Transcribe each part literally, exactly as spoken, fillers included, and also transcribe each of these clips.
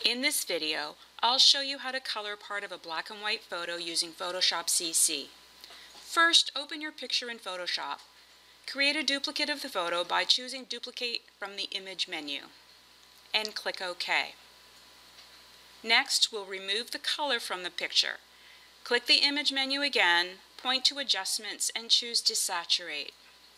In this video, I'll show you how to color part of a black and white photo using Photoshop C C. First, open your picture in Photoshop. Create a duplicate of the photo by choosing Duplicate from the Image menu, and click OK. Next, we'll remove the color from the picture. Click the Image menu again, point to Adjustments, and choose Desaturate.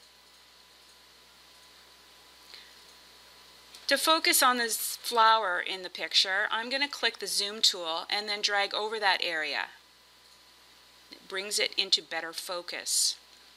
To focus on this flower in the picture, I'm going to click the Zoom tool and then drag over that area. It brings it into better focus.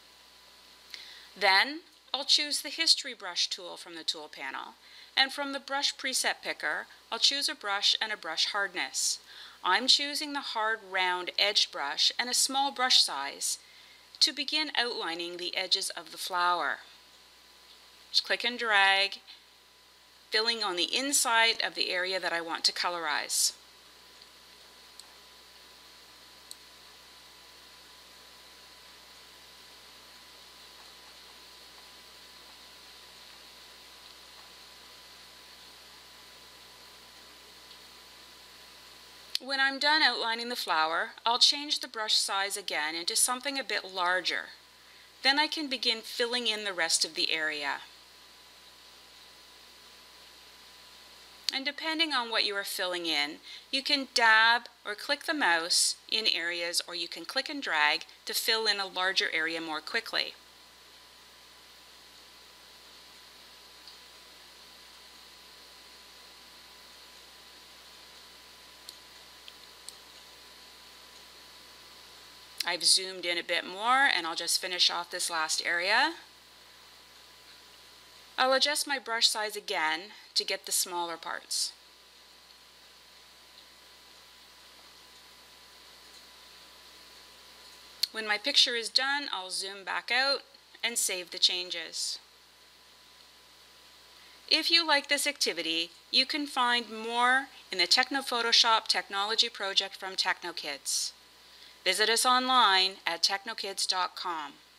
Then, I'll choose the History Brush tool from the tool panel, and from the Brush Preset Picker, I'll choose a brush and a brush hardness. I'm choosing the hard round edged brush and a small brush size to begin outlining the edges of the flower. Just click and drag, filling on the inside of the area that I want to colorize. When I'm done outlining the flower, I'll change the brush size again into something a bit larger. Then I can begin filling in the rest of the area. And depending on what you are filling in, you can dab or click the mouse in areas, or you can click and drag to fill in a larger area more quickly. I've zoomed in a bit more, and I'll just finish off this last area. I'll adjust my brush size again to get the smaller parts. When my picture is done, I'll zoom back out and save the changes. If you like this activity, you can find more in the TechnoPhotoshop technology project from TechnoKids. Visit us online at techno kids dot com.